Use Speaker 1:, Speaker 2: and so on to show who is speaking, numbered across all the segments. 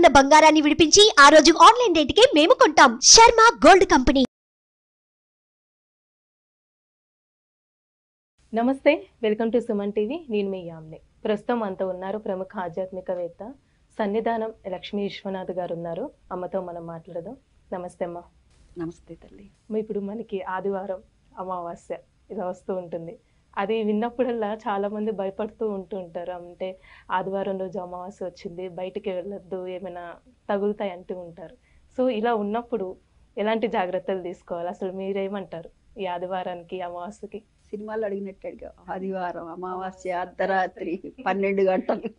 Speaker 1: బంగారాన్ని విడిపించి ఆ రోజు ఆన్లైన్ రేటుకే మేము కొంటాం. Sharma gold company.
Speaker 2: నమస్తే, వెల్కమ్ టు సుమన్ టీవీ. నేను మీ యామ్ని. ప్రస్తుతం అంతా ఉన్నారు ప్రముఖ ఆధ్యాత్మికవేత్త సన్నిధానం లక్ష్మీ విశ్వనాథ్ గారు ఉన్నారు. అమ్మతో మనం మాట్లాడదాం. నమస్తే అమ్మ.
Speaker 3: నమస్తే తల్లి.
Speaker 2: ఇప్పుడు మనకి ఆదివారం అమావాస్య ఇలా వస్తూ ఉంటుంది. అది విన్నప్పుడల్లా చాలా మంది భయపడుతూ ఉంటారు. అంటే ఆదివారం రోజు అమావాస్య వచ్చింది, బయటికి వెళ్ళొద్దు, ఏమైనా తగులుతాయి అంటూ ఉంటారు. సో ఇలా ఉన్నప్పుడు ఎలాంటి జాగ్రత్తలు తీసుకోవాలి? అసలు మీరేమంటారు ఈ ఆదివారానికి అమావాస్యకి?
Speaker 3: సినిమాలు అడిగినట్టు అడిగా. ఆదివారం అమావాస్య అర్ధరాత్రి 12 గంటలు.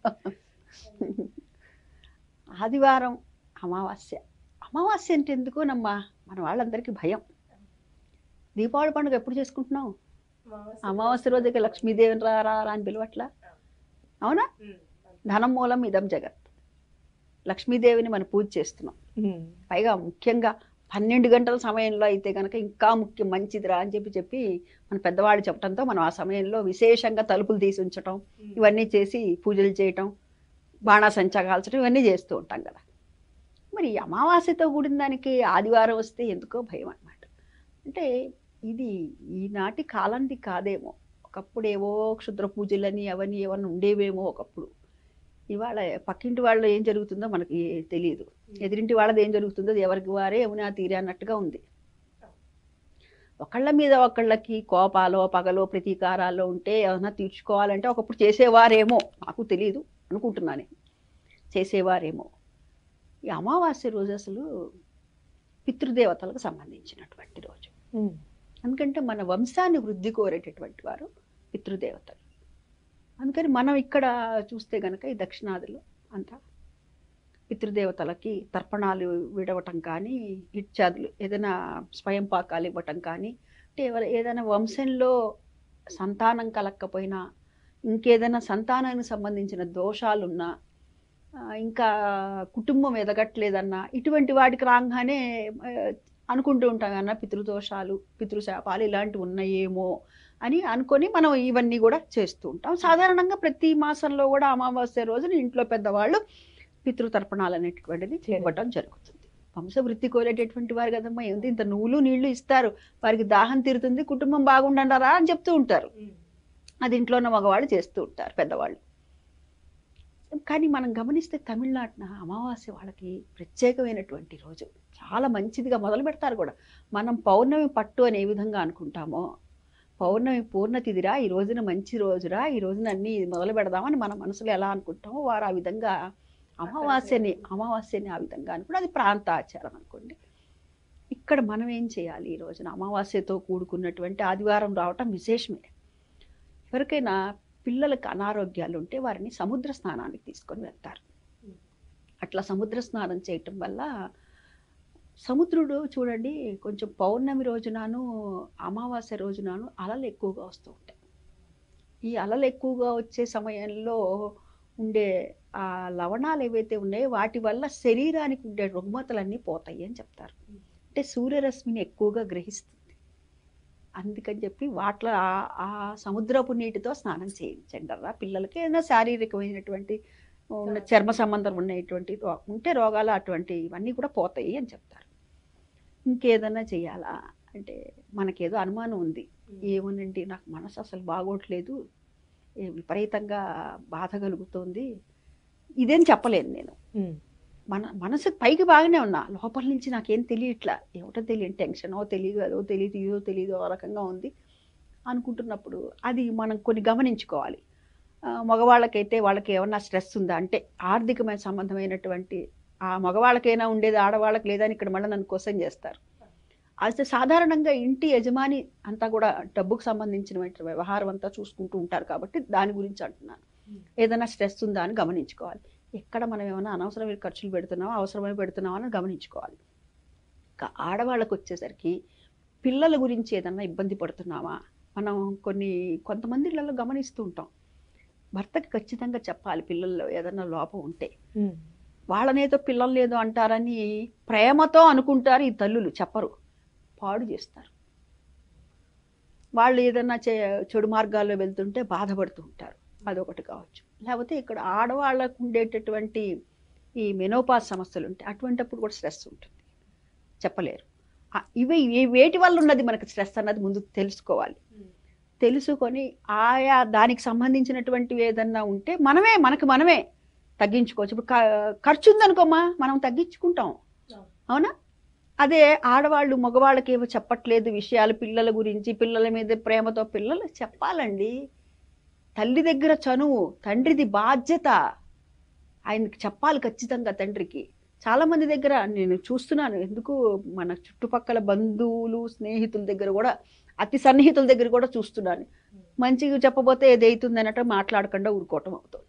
Speaker 3: ఆదివారం అమావాస్య. అమావాస్య అంటే ఎందుకోనమ్మా మన వాళ్ళందరికీ భయం. దీపావళి పండుగ ఎప్పుడు చేసుకుంటున్నాం? అమావాస్య రోజుకి లక్ష్మీదేవిని రా అని పిలవట్లా? అవునా? ధనం మూలం ఇదం జగత్. లక్ష్మీదేవిని మనం పూజ చేస్తున్నాం. పైగా ముఖ్యంగా 12 గంటల సమయంలో అయితే కనుక ఇంకా ముఖ్యం, మంచిదిరా అని చెప్పి మన పెద్దవాళ్ళు చెప్పడంతో మనం ఆ సమయంలో విశేషంగా తలుపులు తీసి ఉంచటం, ఇవన్నీ చేసి పూజలు చేయటం, బాణాసంచా కాల్చడం, ఇవన్నీ చేస్తూ ఉంటాం కదా. మరి అమావాస్యతో కూడిన దానికి ఆదివారం వస్తే ఎందుకో భయం అన్నమాట. అంటే ఇది ఈనాటి కాలంది కాదేమో. ఒకప్పుడు ఏవో క్షుద్ర పూజలని అవన్నీ ఏమన్నా ఉండేవేమో ఒకప్పుడు. ఇవాళ పక్కింటి వాళ్ళు ఏం జరుగుతుందో మనకి తెలియదు, ఎదురింటి వాళ్ళది ఏం జరుగుతుందో ఎవరికి వారే యమునా తీరే అన్నట్టుగా ఉంది. ఒకళ్ళ మీద ఒకళ్ళకి కోపాలో పగలో ప్రతీకారాల్లో ఉంటే ఏమన్నా తీర్చుకోవాలంటే ఒకప్పుడు చేసేవారేమో, నాకు తెలియదు, అనుకుంటున్నాను చేసేవారేమో. ఈ అమావాస్య రోజు అసలు పితృదేవతలకు సంబంధించినటువంటి రోజు. ఎందుకంటే మన వంశాన్ని వృద్ధి కోరేటటువంటి వారు పితృదేవతలు. అందుకని మనం ఇక్కడ చూస్తే కనుక ఈ దక్షిణాదిలో అంతా పితృదేవతలకి తర్పణాలు విడవటం కానీ, ఇత్యాదులు ఏదైనా స్వయం పాకాలు ఇవ్వటం కానీ, అంటే ఏదైనా వంశంలో సంతానం కలగకపోయినా, ఇంకేదైనా సంతానానికి సంబంధించిన దోషాలున్నా, ఇంకా కుటుంబం ఎదగట్లేదన్నా, ఇటువంటి వాటికి రాగానే అనుకుంటూ ఉంటాం కన్నా పితృదోషాలు పితృశాపాలు ఇలాంటివి ఉన్నాయేమో అని అనుకొని మనం ఇవన్నీ కూడా చేస్తూ ఉంటాం. సాధారణంగా ప్రతి మాసంలో కూడా అమావాస్య రోజున ఇంట్లో పెద్దవాళ్ళు పితృతర్పణాలు అనేటువంటిది ఇవ్వటం జరుగుతుంది. వంశవృద్ధి కోరేటటువంటి వారు కదమ్మా, ఏంటి ఇంత నువ్వులు నీళ్లు ఇస్తారు, వారికి దాహం తీరుతుంది, కుటుంబం బాగుండరా అని చెప్తూ ఉంటారు. అది ఇంట్లో ఉన్న మగవాళ్ళు చేస్తూ ఉంటారు పెద్దవాళ్ళు. కానీ మనం గమనిస్తే తమిళనాడున అమావాస్య వాళ్ళకి ప్రత్యేకమైనటువంటి రోజు, చాలా మంచిదిగా మొదలు పెడతారు కూడా. మనం పౌర్ణమి పట్టు అని ఏ విధంగా అనుకుంటామో, పౌర్ణమి పూర్ణతిథిరా, ఈ రోజున మంచి రోజురా, ఈ రోజున అన్నీ మొదలు పెడదామని మన మనసులో ఎలా అనుకుంటామో వారు ఆ విధంగా అమావాస్యని ఆ విధంగా అనుకుంటే అది ప్రాంత ఆచారం అనుకోండి. ఇక్కడ మనం ఏం చేయాలి? ఈ రోజున అమావాస్యతో కూడుకున్నటువంటి ఆదివారం రావటం విశేషమే. ఎవరికైనా పిల్లలకు అనారోగ్యాలు ఉంటే వారిని సముద్ర స్నానానికి తీసుకొని వెళ్తారు. అట్లా సముద్ర స్నానం చేయటం వల్ల సముద్రుడు చూడండి కొంచెం పౌర్ణమి రోజునాను అమావాస్య రోజునాను అలలు ఎక్కువగా వస్తూ ఉంటాయి. ఈ అలలు ఎక్కువగా వచ్చే సమయంలో ఉండే ఆ లవణాలు ఏవైతే ఉన్నాయో వాటి వల్ల శరీరానికి ఉండే రుగ్మతలన్నీ పోతాయి అని చెప్తారు. అంటే సూర్యరశ్మిని ఎక్కువగా గ్రహిస్తుంది. అందుకని చెప్పి వాటిలో ఆ సముద్రపు నీటితో స్నానం చేయించండి అలా పిల్లలకి. ఏదైనా శారీరకమైనటువంటి చర్మ సంబంధం ఉన్నటువంటి ఉంటే రోగాలు అటువంటి ఇవన్నీ కూడా పోతాయి అని చెప్తారు. ఇంకేదన్నా చేయాలా అంటే మనకేదో అనుమానం ఉంది, ఏమోనండి నాకు మనసు అసలు బాగోట్లేదు, విపరీతంగా బాధ కలుగుతుంది, ఇదేం చెప్పలేను నేను. మనసు పైకి బాగానే ఉన్నా, లోపల నుంచి నాకేం తెలియట్లా, ఏమిటో తెలియని టెన్షనో తెలియదు, అదో తెలియదు, ఇదో తెలియదు, ఆ రకంగా ఉంది అనుకుంటున్నప్పుడు అది మనం కొన్ని గమనించుకోవాలి. మగవాళ్ళకైతే వాళ్ళకి ఏమన్నా స్ట్రెస్ ఉందా అంటే ఆర్థికమైన సంబంధమైనటువంటి ఆ మగవాళ్ళకైనా ఉండేది ఆడవాళ్ళకి లేదని ఇక్కడ మళ్ళీ నన్ను క్వశ్చన్ చేస్తారు. అయితే సాధారణంగా ఇంటి యజమాని అంతా కూడా డబ్బుకు సంబంధించిన వ్యవహారం అంతా చూసుకుంటూ ఉంటారు కాబట్టి దాని గురించి అంటున్నాను. ఏదైనా స్ట్రెస్ ఉందా అని గమనించుకోవాలి. ఎక్కడ మనం ఏమైనా అనవసరమైన ఖర్చులు పెడుతున్నామా, అవసరమై పెడుతున్నామా అని గమనించుకోవాలి. ఇంకా ఆడవాళ్ళకు వచ్చేసరికి పిల్లల గురించి ఏదన్నా ఇబ్బంది పడుతున్నామా, మనం కొంతమంది ఇళ్లలో గమనిస్తూ ఉంటాం. భర్తకి ఖచ్చితంగా చెప్పాలి పిల్లల్లో ఏదన్నా లోపం ఉంటే. వాళ్ళనేదో పిల్లలు లేదో అంటారని ప్రేమతో అనుకుంటారు ఈ తల్లులు, చెప్పరు, పాడు చేస్తారు. వాళ్ళు ఏదన్నా చెడు మార్గాల్లో వెళ్తుంటే బాధపడుతూ ఉంటారు, అదొకటి కావచ్చు. లేకపోతే ఇక్కడ ఆడవాళ్ళకు ఉండేటటువంటి ఈ మెనోపాజ్ సమస్యలు ఉంటాయి, అటువంటిప్పుడు కూడా స్ట్రెస్ ఉంటుంది, చెప్పలేరు. వేటి వల్ల ఉన్నది మనకు స్ట్రెస్ అన్నది ముందు తెలుసుకోవాలి. తెలుసుకొని ఆయా దానికి సంబంధించినటువంటివి ఏదన్నా ఉంటే మనమే తగ్గించుకోవచ్చు. ఇప్పుడు ఖర్చు ఉందనుకోమా, మనం తగ్గించుకుంటాం, అవునా? అదే ఆడవాళ్ళు మగవాళ్ళకి ఏమో చెప్పట్లేదు విషయాలు, పిల్లల గురించి, పిల్లల మీద ప్రేమతో పిల్లలు చెప్పాలండి. తల్లి దగ్గర చనువు, తండ్రిది బాధ్యత, ఆయనకి చెప్పాలి ఖచ్చితంగా తండ్రికి. చాలా మంది దగ్గర నేను చూస్తున్నాను, ఎందుకు మన చుట్టుపక్కల బంధువులు స్నేహితుల దగ్గర కూడా, అతి సన్నిహితుల దగ్గర కూడా చూస్తున్నాను. మంచిగా చెప్పబోతే ఏదైతుంది అన్నట్టు మాట్లాడకుండా ఊరుకోవటం అవుతుంది.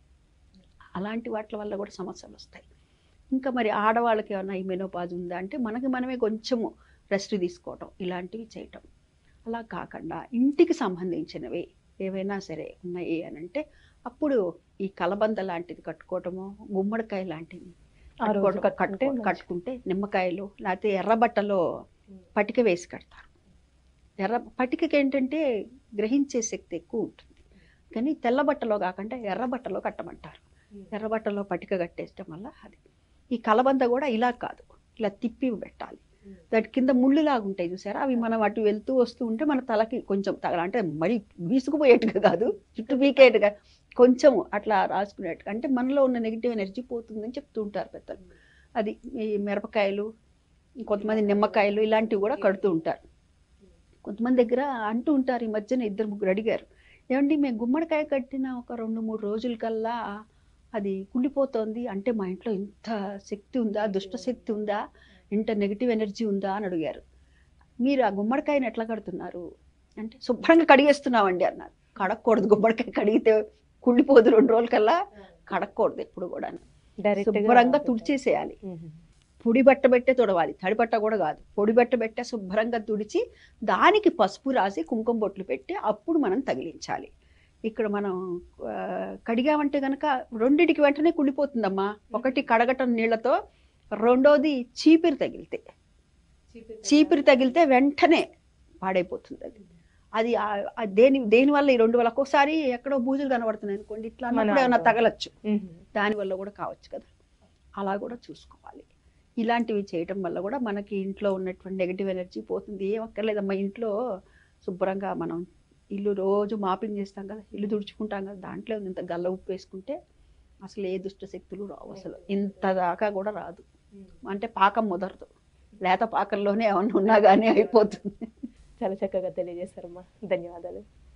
Speaker 3: అలాంటి వాటి వల్ల కూడా సమస్యలు వస్తాయి. ఇంకా మరి ఆడవాళ్ళకి ఏమన్నా ఈ మెనోపాజ్ ఉందా అంటే మనమే కొంచెము రెస్ట్ తీసుకోవటం, ఇలాంటివి చేయటం. అలా కాకుండా ఇంటికి సంబంధించినవి ఏవైనా సరే ఉన్నాయి అని అంటే అప్పుడు ఈ కలబంద లాంటిది కట్టుకోవటము, గుమ్మడికాయ లాంటివి కట్టుకుంటే, నిమ్మకాయలు లేకపోతే ఎర్రబట్టలో పటిక వేసి కడతారు. పటికకి ఏంటంటే గ్రహించే శక్తి ఎక్కువ ఉంటుంది, కానీ తెల్ల బట్టలో కాకుండా ఎర్రబట్టలో కట్టమంటారు. ఎర్రబట్టలో పటిక కట్టేయటం వల్ల అది. ఈ కలబంద కూడా ఇలా కాదు, ఇలా తిప్పి పెట్టాలి. దాని కింద ముళ్ళులాగా ఉంటాయి చూసారా, అవి మనం అటు వెళ్తూ వస్తూ ఉంటే మన తలకి కొంచెం అంటే మరీ వీసుకుపోయేట్టుగా కాదు, చుట్టూ పీకేట్టుగా కొంచెం అట్లా రాసుకునేట్టుగా, అంటే మనలో ఉన్న నెగిటివ్ ఎనర్జీ పోతుందని చెప్తూ ఉంటారు పెద్దలు. అది ఈ మిరపకాయలు, కొంతమంది నిమ్మకాయలు ఇలాంటివి కూడా కడుతూ ఉంటారు. కొంతమంది దగ్గర అంటూ ఉంటారు, ఈ మధ్యన 2-3 అడిగారు, ఏమండి మేము గుమ్మడికాయ కట్టిన ఒక 2-3 రోజుల కల్లా అది కుళ్ళిపోతుంది, అంటే మా ఇంట్లో ఇంత శక్తి ఉందా, దుష్ట శక్తి ఉందా, ఇంత నెగిటివ్ ఎనర్జీ ఉందా అని అడిగారు. మీరు ఆ గుమ్మడికాయని ఎట్లా కడుతున్నారు అంటే శుభ్రంగా కడిగేస్తున్నామండి అన్నారు. కడగకూడదు, గుమ్మడికాయ కడిగితే కుళ్ళిపోదు 2 రోజుల కల్లా, కడగకూడదు ఎప్పుడు కూడా, శుభ్రంగా తుడిచేసేయాలి. పొడి బట్ట పెట్టే తుడవాలి, తడి బట్ట కూడా కాదు, పొడి బట్ట పెట్టే శుభ్రంగా తుడిచి దానికి పసుపు రాసి కుంకుమ బొట్లు పెట్టి అప్పుడు మనం తగిలించాలి. ఇక్కడ మనం కడిగామంటే కనుక రెండిటికి వెంటనే కుళ్ళిపోతుందమ్మా. ఒకటి కడగటం నీళ్లతో, రెండోది చీపిరి తగిలితే వెంటనే పాడైపోతుంది అది. దేనివల్ల ఈ 2 వల్ల ఒక్కోసారి ఎక్కడో బూజులు కనబడుతున్నాయి అనుకోండి, ఇట్లా ఏమైనా తగలచ్చు, దానివల్ల కూడా కావచ్చు కదా. అలా కూడా చూసుకోవాలి. ఇలాంటివి చేయటం వల్ల కూడా మనకి ఇంట్లో ఉన్నటువంటి నెగిటివ్ ఎనర్జీ పోతుంది. ఏం అక్కర్లేదమ్మా, ఇంట్లో శుభ్రంగా మనం ఇల్లు రోజు మాపింగ్ చేస్తాం కదా, ఇల్లు తుడుచుకుంటాం కదా, దాంట్లో ఇంత గల్ల ఉప్పు వేసుకుంటే అసలు ఏ దుష్ట శక్తులు రావు, అసలు ఇంత దాకా కూడా రాదు. అంటే పాకం ముదరదు, లేత పాకంలోనే ఏమన్నా ఉన్నా కానీ అయిపోతుంది.
Speaker 2: చాలా చక్కగా తెలియజేశారమ్మా, ధన్యవాదాలు.